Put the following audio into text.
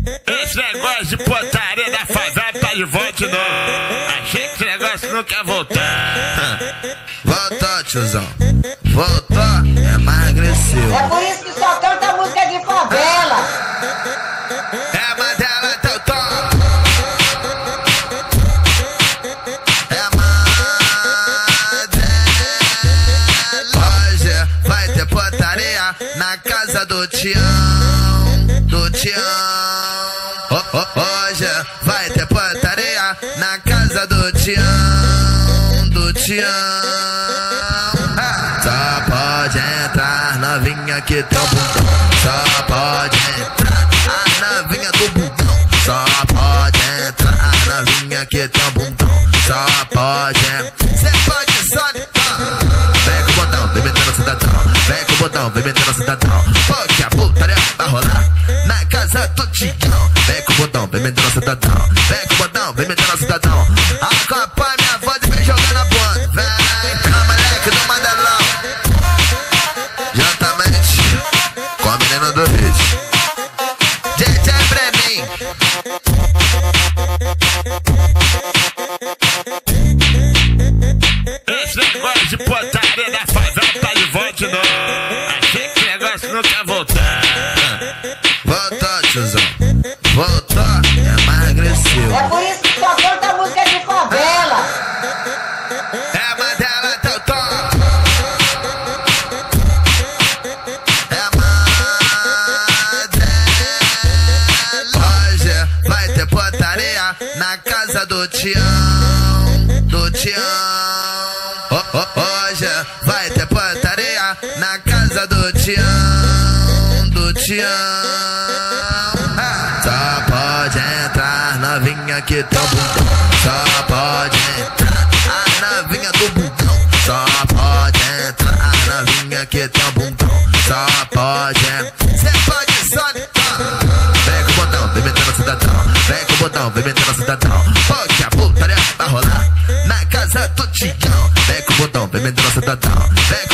Esse negócio de putaria da favela tá de volta de novo. Achei que esse negócio não quer voltar. Voltou, tiozão. Voltou, é mais agressivo. É por isso que só canta música de favela. É Mandela Teutó. É Mandela. Hoje vai ter putaria na casa do Tião. Do Tião. Hoje vai ter putaria na casa do Tião. Do Tião. Só pode entrar novinha que tem o bundão. Só pode entrar a novinha do bundão. Só pode entrar a novinha que tem o bundão. Só pode. Cê pode só. Vem com o botão, vem metendo no cidadão. Vem com o botão, vem metendo no cidadão. Porque a putaria vai rolar na casa do Tião. Vem com o botão, vem metendo no cidadão. Vem com o botão, vem metendo no cidadão. Acompanha minha voz e vem jogando a bunda. Vem cá, moleque do Mandelão. Juntamente com a menina do hit, DJ Bremin. Esse negócio de putaria da favela tá de volta de novo. Achei que esse negócio não quer voltar. Voltou, tiozão. Voltou, é mais agressivo. É por isso que só canta música de favela. É Mandela Teutó. É Mandela. Hoje vai ter putaria na casa do Tião. Do Tião. Hoje vai ter putaria na casa do Tião. Do Tião. Só pode entrar novinha que tem o bundão. Só pode entrar a novinha do bundão. Só pode entrar a novinha que tem o bundão. Só pode. Cê pode só. Vem com o botão, vem metendo no cidadão. Vem com o botão, vem metendo no cidadão. Porque a putaria vai rolar na casa do Tião. Vem com o botão, vem metendo no cidadão. Vem